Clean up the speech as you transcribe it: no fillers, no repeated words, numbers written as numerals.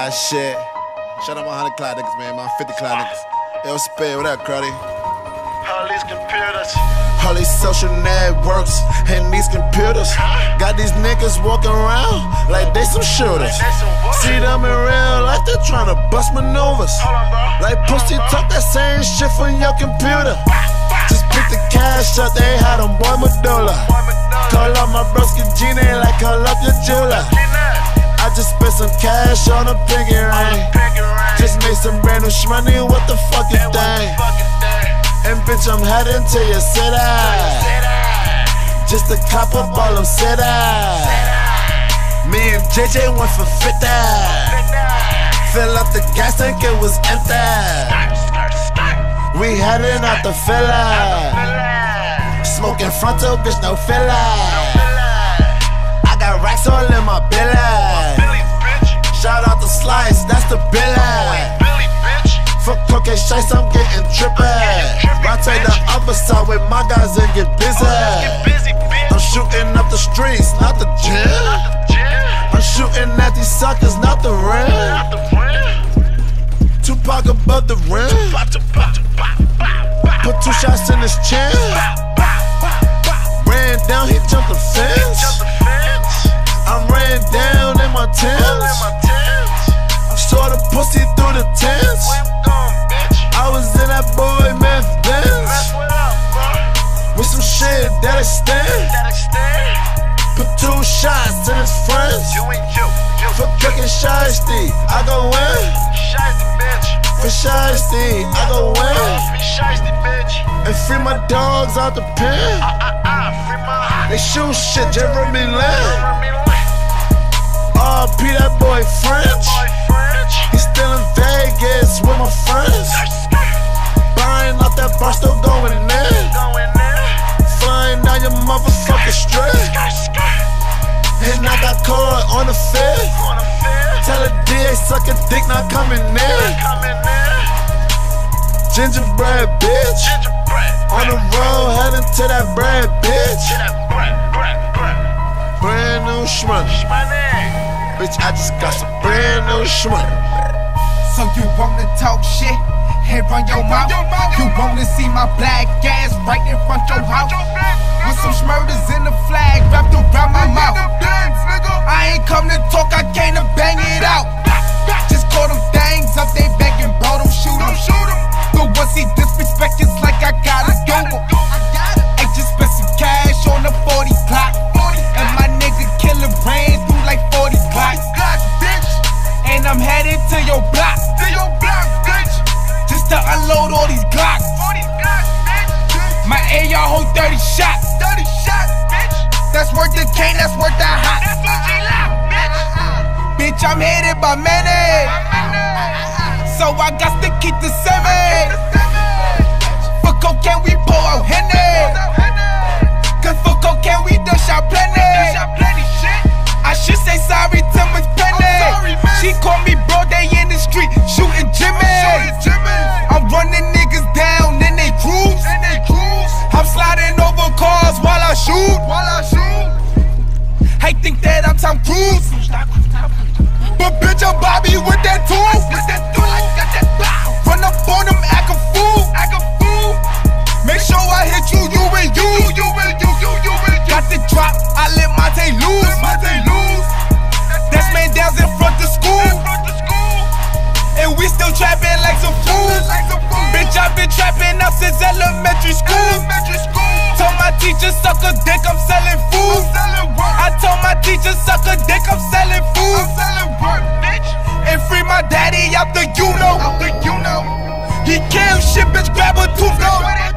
Shit. Shout out my 100 cloud niggas, man. My 50 cloud niggas. Yo, Spade, what up, Cruddy? All these computers, all these social networks and these computers got these niggas walking around like they some shooters. See them in real life, they're trying to bust maneuvers. Like pussy talk that same shit from your computer. Just pick the cash up, they had them boy medulla. Call up my broski Gina like call up your jeweler. I just spent some cash on a pinky ring. Just made some brand new shmoney, what the fuck is that? And bitch, I'm heading to your city, just to cop up all them cities. Me and JJ went for 50. Fill up the gas tank, it was empty. We heading out the Philly. Smoking frontal, bitch, no filler. I got racks all in my belly. Shout out to Slice, that's the billy. Fuck cocaine shites, I'm getting trippy. I take the other side with my guys and get busy. I'm shooting up the streets, not the gym. I'm shooting at these suckers, not the rim. Tupac above the rim. Put 2 shots in his chin. Ran down, he jumped the fence. I ran down in my Timbs. Saw the pussy through the tents. I was in that boy Meth Benz with some shit that extend. Put 2 shots in his friends. For cooking shiesty, I go in. For shiesty, I go in. And free my dogs out the pen. They shoot shit, Jeremy Lin. R.P. that boy French. He's still in Vegas with my friends. Buying out that bar, still going in. Flying down your motherfucking strip. And I got caught on the 5th. Tell a DA suck a dick, not coming in. Gingerbread bitch. On the road, heading to that bread bitch. Brand new shmoney. Bitch, I just got some brand new shmoney. So you wanna talk shit and run your mouth? You wanna see my black ass right in front your house? With some smurders in the flag wrapped around my mouth. I ain't come to talk, I came to bang it out. Just call them things up, they begging, bro, don't shoot them. But once he disrespect, it's like I gotta do him. I just spent some cash on the 40 clock. And my nigga killer ran through like 40 clocks. And I'm headed to your block. Just to unload all these Glocks. My AR hold 30 shots. That's worth the cane, that's worth the hot. Bitch, I'm headed by many. So I got to keep the semi. For cocaine we pour out Henny. Cause for cocaine we done shot plenty. I should say sorry to Miss Penny. She called me bro, they in the street shooting Jimmy. I'm running niggas down in they cruise. I'm sliding over cars while I shoot. I think that I'm Tom Cruise. But bitch, I'm Bobby with that tool. Run up on them, act a fool. Make sure I hit you, you and you. Got the drop, I let Monte lose. That's man down in front of school. And we still trapping like some fools. Bitch, I've been trapping up since elementary school. Told my teacher suck a dick, I'm selling food. I told my teacher suck a dick, I'm selling food. And free my daddy out the you know. He can't shit, bitch, grab a tooth.